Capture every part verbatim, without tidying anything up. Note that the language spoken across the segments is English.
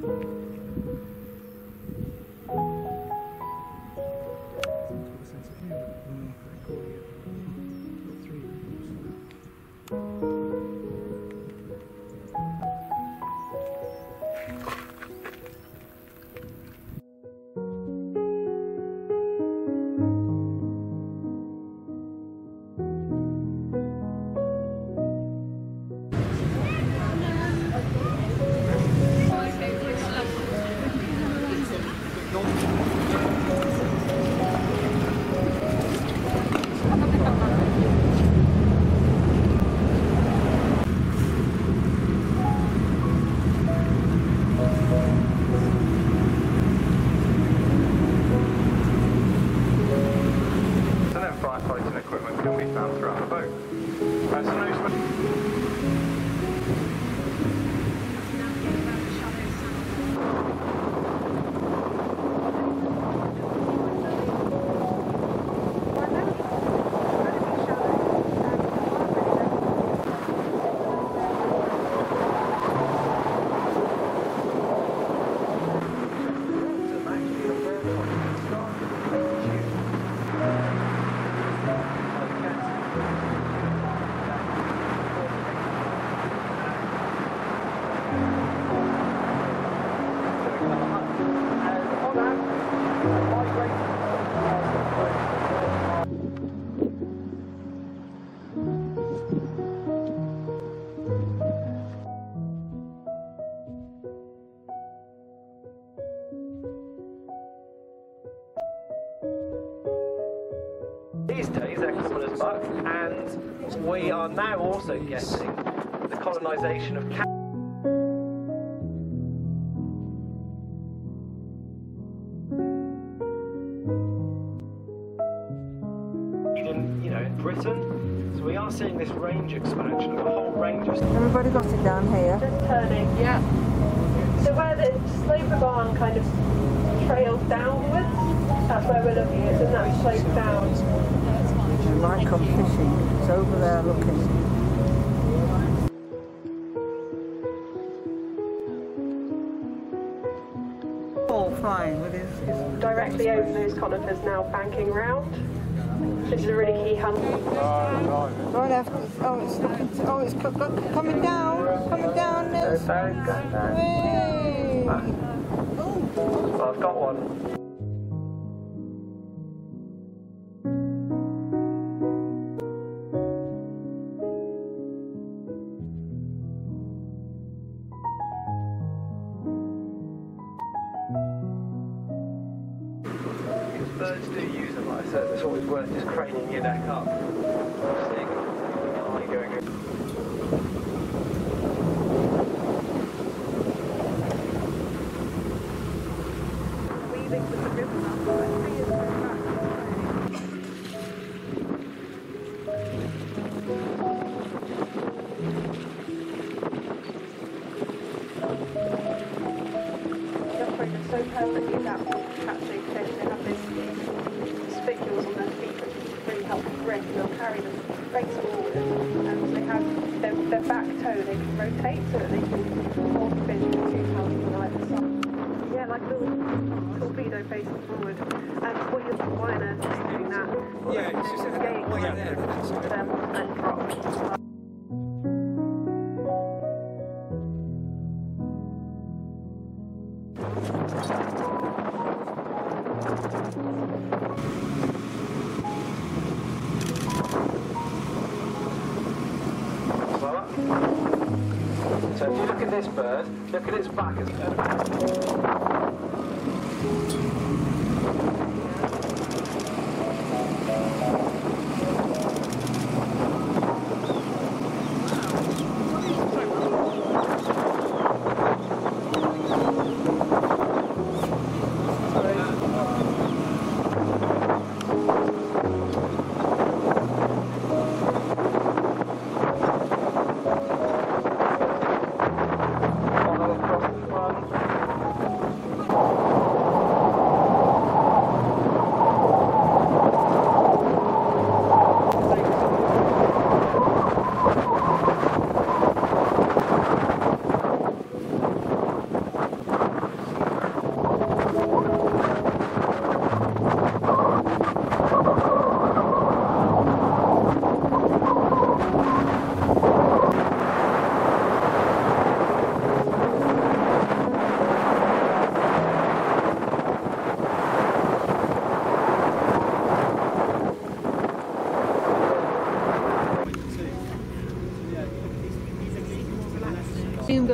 These days they're common as muck, and we are now also getting the colonisation of cats. In, you know, in Britain, so we are seeing this range expansion of a whole range of. Everybody got it down here. Just turning, yeah. So where the slope of Arn kind of trails downwards, that's where we're looking at, and that slope down. I might come fishing. It's over there looking. Poole flying with his, his directly over those conifers now banking round. This is a really key hunt. Right after, oh it's looking, oh it's co co coming down, coming down. There's, hey. Well, I've got one. Birds do use them, like I said, it's always worth just craning your neck up. Seeing the eye going in. Weaving with the ribbon up, but I think it's going back. The Osprey is so perfectly adapted to catching fish. They have this spicules on their feet which really help them grip, and they'll carry them straight forward. And so they have their, their back toe, they can rotate so that they can hold the fish with two tails on either side. Yeah, like a little torpedo facing forward. And what you're why on earth is doing that? Yeah, it's just gain way there. them and drop. So if you look at this bird, look at its back as well.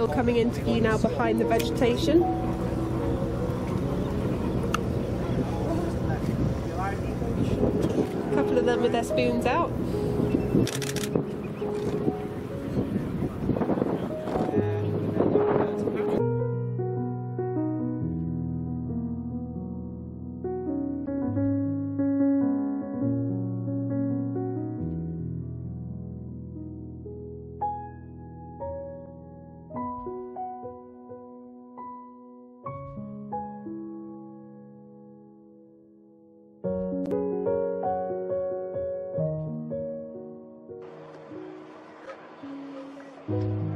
coming into view now behind the vegetation. A couple of them with their spoons out. Thank you.